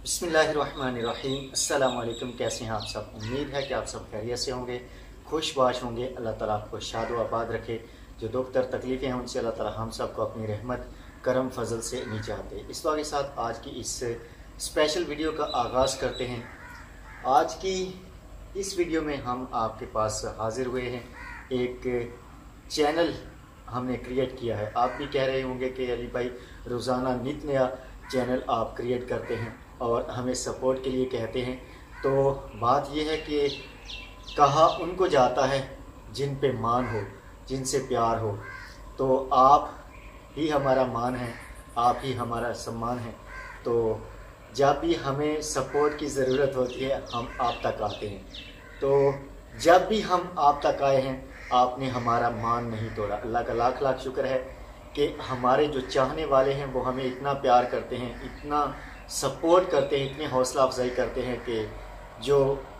बिस्मिल्लाहिर्रहमानिर्रहीम। अस्सलाम वालेकुम। कैसे हैं आप सब? उम्मीद है कि आप सब खैरियत से होंगे, खुशबाश होंगे। अल्लाह ताला आपको शाद व आबाद रखे। जो दुख दर्द तकलीफ़ें हैं उनसे अल्लाह ताला हम सब को अपनी रहमत करम फजल से निजात दे। इस दुआ के साथ आज की इस स्पेशल वीडियो का आगाज़ करते हैं। आज की इस वीडियो में हम आपके पास हाजिर हुए हैं। एक चैनल हमने क्रिएट किया है। आप भी कह रहे होंगे कि अली भाई रोज़ाना नित नया चैनल आप क्रिएट करते हैं और हमें सपोर्ट के लिए कहते हैं। तो बात यह है कि कहा उनको जाता है जिन पे मान हो, जिनसे प्यार हो। तो आप ही हमारा मान है, आप ही हमारा सम्मान है। तो जब भी हमें सपोर्ट की ज़रूरत होती है हम आप तक आते हैं। तो जब भी हम आप तक आए हैं आपने हमारा मान नहीं तोड़ा। अल्लाह का लाख लाख शुक्र है कि हमारे जो चाहने वाले हैं वो हमें इतना प्यार करते हैं, इतना सपोर्ट करते हैं, इतनी हौसला अफजाई करते हैं कि जो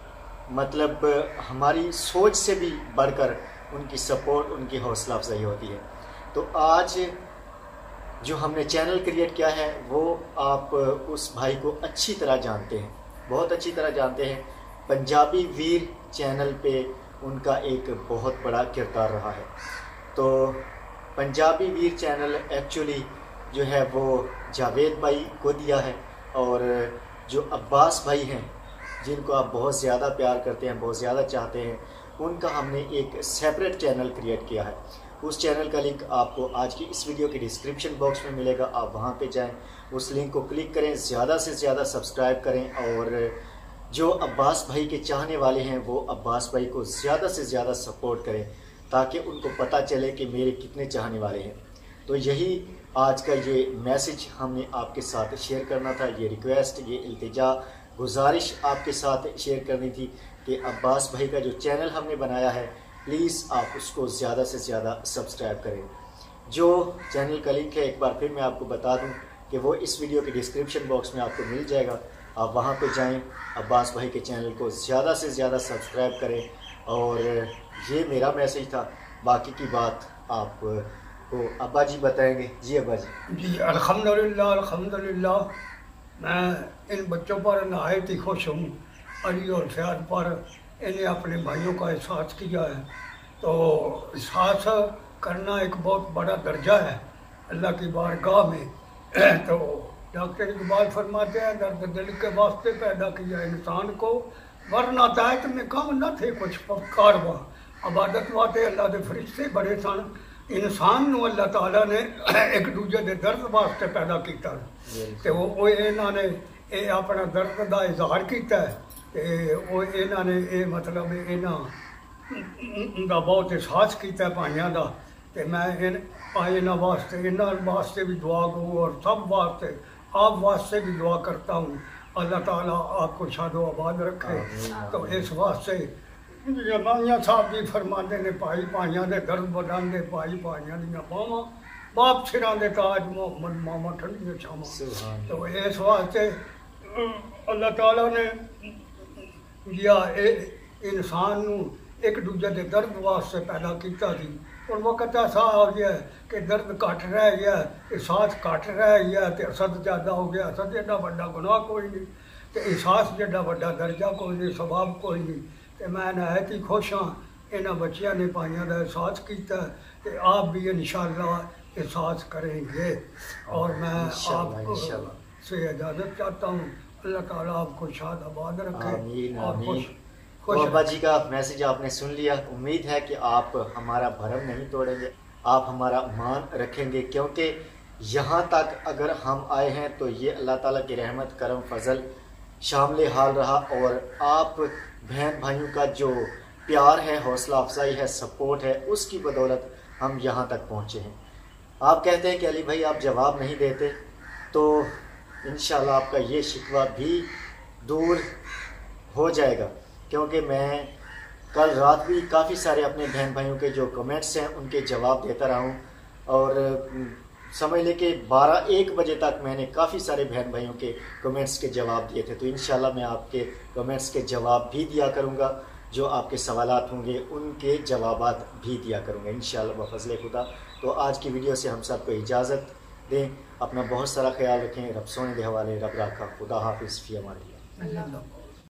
मतलब हमारी सोच से भी बढ़कर उनकी सपोर्ट, उनकी हौसला अफजाई होती है। तो आज जो हमने चैनल क्रिएट किया है वो आप उस भाई को अच्छी तरह जानते हैं, बहुत अच्छी तरह जानते हैं। पंजाबी वीर चैनल पे उनका एक बहुत बड़ा किरदार रहा है। तो पंजाबी वीर चैनल एक्चुअली जो है वो जावेद भाई को दिया है, और जो अब्बास भाई हैं जिनको आप बहुत ज़्यादा प्यार करते हैं, बहुत ज़्यादा चाहते हैं, उनका हमने एक सेपरेट चैनल क्रिएट किया है। उस चैनल का लिंक आपको आज की इस वीडियो के डिस्क्रिप्शन बॉक्स में मिलेगा। आप वहां पे जाएं, उस लिंक को क्लिक करें, ज़्यादा से ज़्यादा सब्सक्राइब करें। और जो अब्बास भाई के चाहने वाले हैं वो अब्बास भाई को ज़्यादा से ज़्यादा सपोर्ट करें ताकि उनको पता चले कि मेरे कितने चाहने वाले हैं। तो यही आज का ये मैसेज हमने आपके साथ शेयर करना था। ये रिक्वेस्ट, ये इल्तिजा, गुजारिश आपके साथ शेयर करनी थी कि अब्बास भाई का जो चैनल हमने बनाया है प्लीज़ आप उसको ज़्यादा से ज़्यादा सब्सक्राइब करें। जो चैनल का लिंक है एक बार फिर मैं आपको बता दूं कि वो इस वीडियो के डिस्क्रिप्शन बॉक्स में आपको मिल जाएगा। आप वहां पे जाएं, अब्बास भाई के चैनल को ज़्यादा से ज़्यादा सब्सक्राइब करें। और ये मेरा मैसेज था, बाकी की बात आप को अब्बा जी बताएंगे। जी अब्बा जी। अल्हम्दुलिल्लाह अल्हम्दुलिल्लाह। मैं इन बच्चों पर नहायत ही खुश हूँ। अली और फ़याद पर इन्हें अपने भाइयों का एहसास किया है। तो एहसास करना एक बहुत बड़ा दर्जा है अल्लाह की बारगाह में। तो डॉक्टर इकबाल फरमाते हैं, दर्द दिल के वास्ते पैदा किया इंसान को, वरना दायत में कम न थे कुछ कारवा। इबादत वास्ते अल्लाह के फरिश्ते बड़े सन। इंसान नूं अल्लाह ताला ने एक दूजे के दर्द वास्ते पैदा किया। तो वो इन्होंने ये अपना दर्द का इजहार किया है। वो इन्होंने ये मतलब इन्हों का बहुत एहसास किया भाइयों का। तो मैं इन्हों वास्ते भी दुआ गो और सब वास्ते, आप वास्ते भी दुआ करता हूँ। अल्लाह ताला आपको शादो आबाद रखे। तो इस वास्ते नाइया साहब भी फरमाते ने, भाई भाइयों के दर्द बढ़ाते, भाई भाइयों दियां बावां, बाप सिरां दे ताज, मोहम्मद मामा ठंडियां छावां। तो इस वास्ते अल्लाह ताला ने या इंसान नूं एक दूजे के दर्द वास्ते पैदा किया थी। और वक्त ऐसा आ गया कि दर्द घट रह गया, एहसास घट रह गया, तो असद ज़्यादा हो गया। असद एडा बड़ा गुनाह कोई नहीं, तो एहसास जेडा बड़ा दर्जा कोई नहीं, सवाब कोई नहीं। तो मैं नहायत ही खुश हाँ इन्होंने बच्चों ने भाइयों का एहसास किया। तो आप भी इंशाअल्लाह एहसास करेंगे। और मैं आपको से इजाज़त चाहता हूँ। अल्लाह ताला आपको शाद आबाद रखे। और तो अब्बा जी का मैसेज आपने सुन लिया। उम्मीद है कि आप हमारा भरम नहीं तोड़ेंगे, आप हमारा मान रखेंगे, क्योंकि यहाँ तक अगर हम आए हैं तो ये अल्लाह ताला की रहमत, करम, फजल शामिल हाल रहा। और आप बहन भाइयों का जो प्यार है, हौसला अफजाई है, सपोर्ट है, उसकी बदौलत हम यहाँ तक पहुँचे हैं। आप कहते हैं कि अली भाई आप जवाब नहीं देते, तो इंशाल्लाह आपका ये शिकवा भी दूर हो जाएगा। क्योंकि मैं कल रात भी काफ़ी सारे अपने बहन भाइयों के जो कमेंट्स हैं उनके जवाब देता रहा हूँ। और समझ ले कि 12-1 बजे तक मैंने काफ़ी सारे बहन भाइयों के कमेंट्स के जवाब दिए थे। तो इंशाल्लाह मैं आपके कमेंट्स के जवाब भी दिया करूँगा, जो आपके सवालात होंगे उनके जवाबात भी दिया करूँगा इंशाल्लाह बफज़ल खुदा। तो आज की वीडियो से हम सबको इजाज़त دیں. اپنا بہت سارا خیال رکھیں. رب سونے کے حوالے. رب راکھا. خدا حافظ. فی امان اللہ. اللہ